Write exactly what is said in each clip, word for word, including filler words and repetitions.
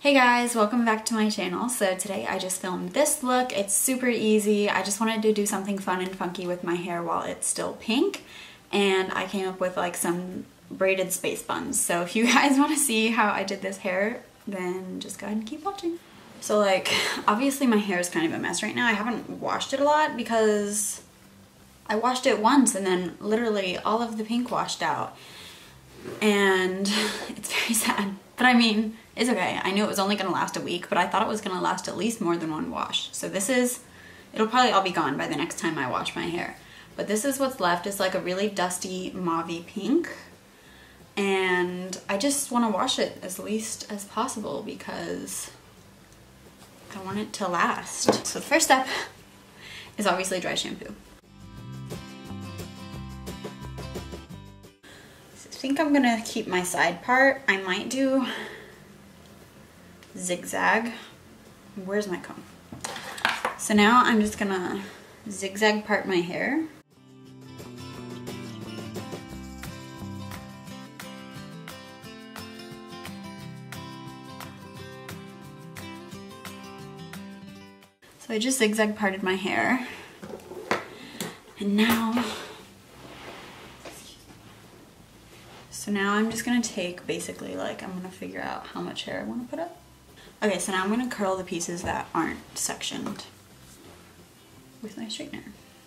Hey guys, welcome back to my channel. So today I just filmed this look. It's super easy. I just wanted to do something fun and funky with my hair while it's still pink. And I came up with like some braided space buns. So if you guys want to see how I did this hair, then just go ahead and keep watching. So like, obviously my hair is kind of a mess right now. I haven't washed it a lot because I washed it once and then literally all of the pink washed out. And it's very sad. But I mean, it's okay. I knew it was only gonna last a week, but I thought it was gonna last at least more than one wash. So this is, it'll probably all be gone by the next time I wash my hair. But this is what's left. It's like a really dusty mauvey pink. And I just wanna wash it as least as possible because I want it to last. So the first step is obviously dry shampoo. I think I'm gonna keep my side part. I might do zigzag. Where's my comb? So now I'm just gonna zigzag part my hair. So I just zigzag parted my hair. And now So now I'm just gonna take basically like, I'm gonna figure out how much hair I wanna put up. Okay, so now I'm gonna curl the pieces that aren't sectioned with my straightener.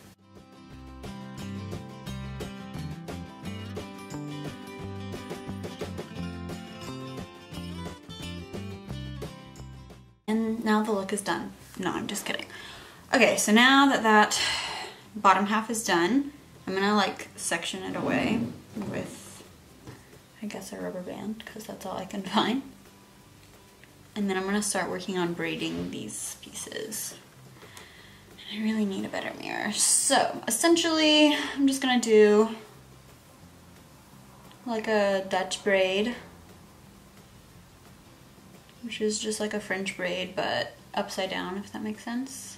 And now the look is done. No, I'm just kidding. Okay, so now that that bottom half is done, I'm gonna like section it away with, I guess, a rubber band, because that's all I can find. And then I'm gonna start working on braiding these pieces. And I really need a better mirror. So essentially, I'm just gonna do like a Dutch braid, which is just like a French braid, but upside down, if that makes sense.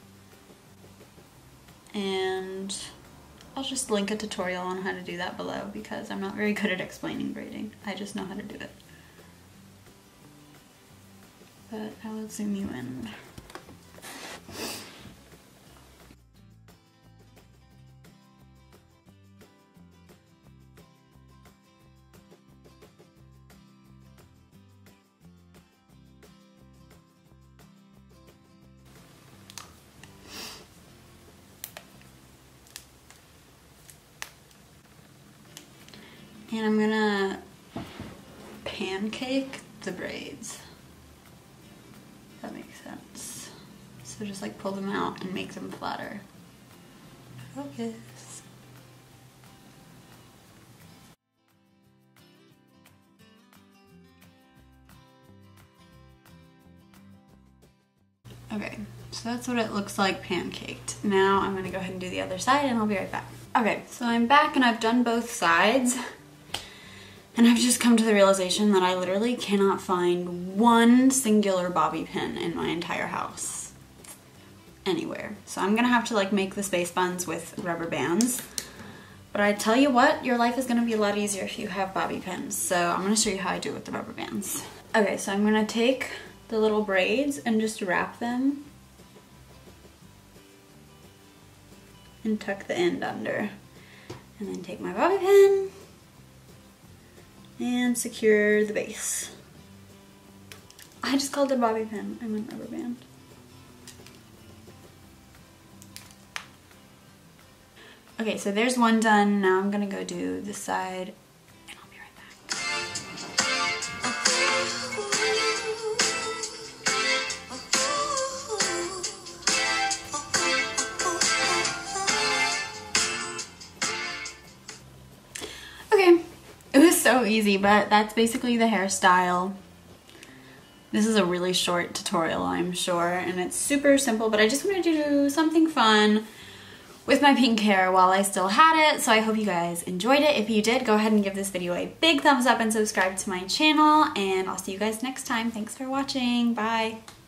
And I'll just link a tutorial on how to do that below because I'm not very good at explaining braiding. I just know how to do it. But I will zoom you in. And I'm gonna pancake the braids. If that makes sense. So just like pull them out and make them flatter. Focus. Okay, so that's what it looks like pancaked. Now I'm gonna go ahead and do the other side and I'll be right back. Okay, so I'm back and I've done both sides. And I've just come to the realization that I literally cannot find one singular bobby pin in my entire house. Anywhere. So I'm gonna have to like make the space buns with rubber bands. But I tell you what, your life is gonna be a lot easier if you have bobby pins. So I'm gonna show you how I do it with the rubber bands. Okay, so I'm gonna take the little braids and just wrap them and tuck the end under. And then take my bobby pin and secure the base. I just called it a bobby pin. I meant rubber band. Okay, so there's one done. Now I'm gonna go do this side and I'll be right back. Okay. It was so easy, but that's basically the hairstyle. This is a really short tutorial, I'm sure, and it's super simple, but I just wanted to do something fun with my pink hair while I still had it, so I hope you guys enjoyed it. If you did, go ahead and give this video a big thumbs up and subscribe to my channel, and I'll see you guys next time. Thanks for watching. Bye.